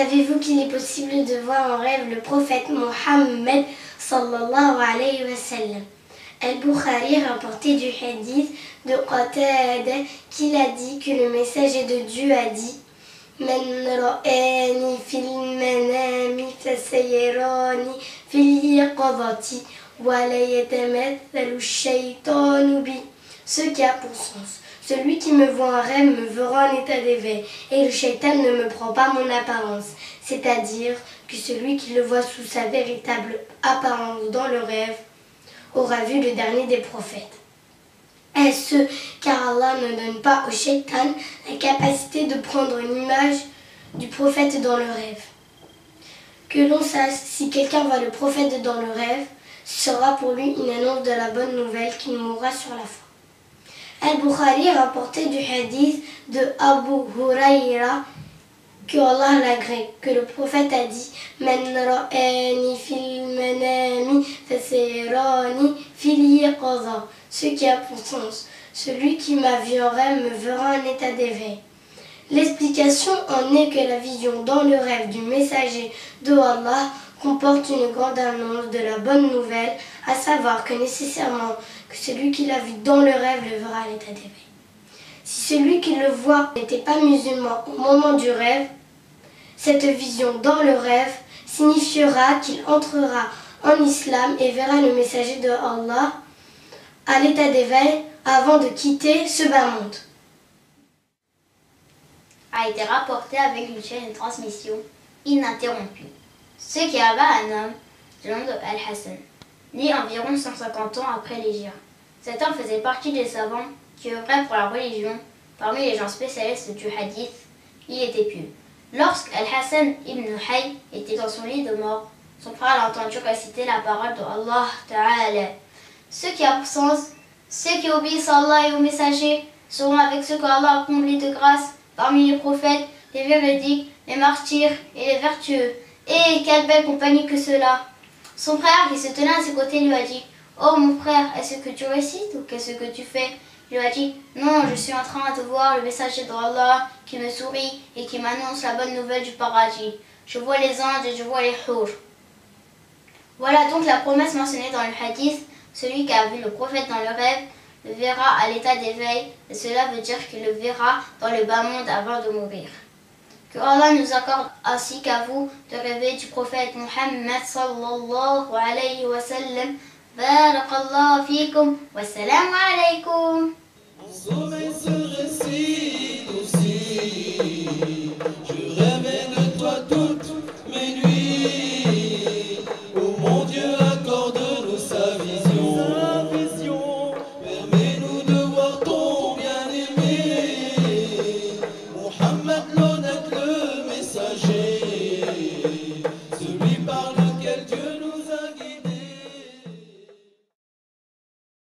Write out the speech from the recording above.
Savez-vous qu'il est possible de voir en rêve le prophète Mohammed sallallahu alayhi wa sallam? Al-Bukhari rapporté du hadith de Qatada qu'il a dit que le messager de Dieu a dit: Man ra'ani fil manami fasayarani fil yaqadati wa la yatamathalu shaytanu bi. Ce qui a pour sens: celui qui me voit en rêve me verra en état d'éveil, et le shaitan ne me prend pas mon apparence. C'est-à-dire que celui qui le voit sous sa véritable apparence dans le rêve aura vu le dernier des prophètes. Est-ce car Allah ne donne pas au shaitan la capacité de prendre une image du prophète dans le rêve? Que l'on sache, si quelqu'un voit le prophète dans le rêve, ce sera pour lui une annonce de la bonne nouvelle qu'il mourra sur la foi. Al-Bukhari a rapporté du hadith de Abu Huraira que Allah l'agrée, que le prophète a dit: Man ra'ani fil manami fasayarani fil yaqaza. Ce qui a pour sens: celui qui m'a vu en rêve me verra en état d'éveil. L'explication en est que la vision dans le rêve du messager de Allah comporte une grande annonce de la bonne nouvelle, à savoir que nécessairement que celui qui l'a vu dans le rêve le verra à l'état d'éveil. Si celui qui le voit n'était pas musulman au moment du rêve, cette vision dans le rêve signifiera qu'il entrera en islam et verra le messager de Allah à l'état d'éveil avant de quitter ce bas monde. A été rapporté avec une chaîne de transmission ininterrompue. Ce qui abat un homme du nom de Al-Hassan, né environ 150 ans après l'Hégire. Cet homme faisait partie des savants qui œuvraient pour la religion. Parmi les gens spécialistes du hadith, il était pieux. Lorsque Al-Hassan ibn Hay était dans son lit de mort, son frère l'a entendu réciter la parole de Allah Ta'ala. Ce qui a pour sens: ceux qui obéissent à Allah et aux messagers seront avec ceux qu'Allah a comblés de grâce parmi les prophètes, les véridiques, les martyrs et les vertueux. Et quelle belle compagnie que cela! Son frère, qui se tenait à ses côtés, lui a dit: Oh mon frère, est-ce que tu récites ou qu'est-ce que tu fais? Il lui a dit: Non, je suis en train de voir le messager d'Allah qui me sourit et qui m'annonce la bonne nouvelle du paradis. Je vois les anges et je vois les hur. Voilà donc la promesse mentionnée dans le hadith: celui qui a vu le prophète dans le rêve le verra à l'état d'éveil, et cela veut dire qu'il le verra dans le bas monde avant de mourir. Que Allah nous accorde ainsi qu'à vous de rêver du prophète Muhammad sallallahu alayhi wa sallam. Barakallahu fikum wa salam alaykum.